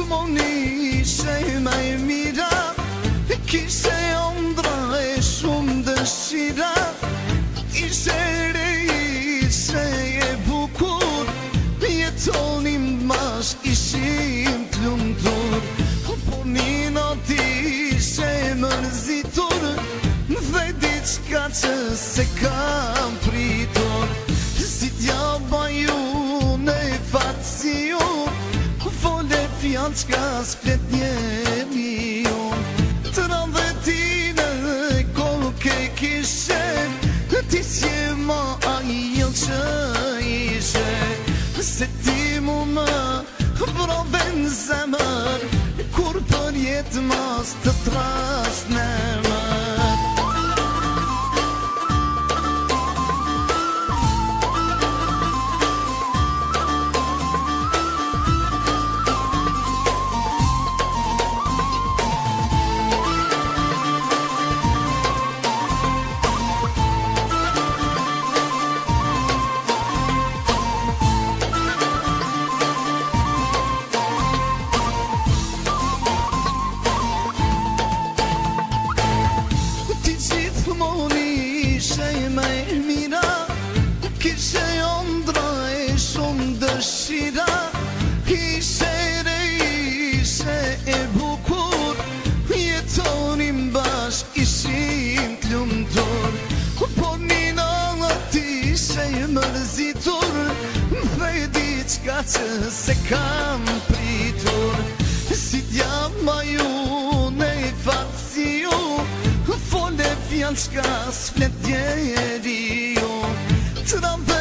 moni ishe ma e mira, kishe ëndra e shumë dëshira, ishe re, ishe e bukur, jetonim bash ishim t'lumtur, por një not ishe mërzitur, dhe diçka që se kam pritur, si t'jaba ju në fatësi ju, vole fjallë qka s'flet njeri ju, të randhe ti në kohë ke kishe, ti s'je ma ajo që ishe, se ti mu më vrove në zemër, kur për jetë mas të tras në mër. Kishe ëndra e shumë dëshira, ishe re, ishe e bukur, jetonim bash ishim t'lumtur, por një natë ishe mërzitur, dhe diçka që se kam pritur, si t'jama ju në fatësi ju, fole fjallë qka s'flet njeri ju, të randhe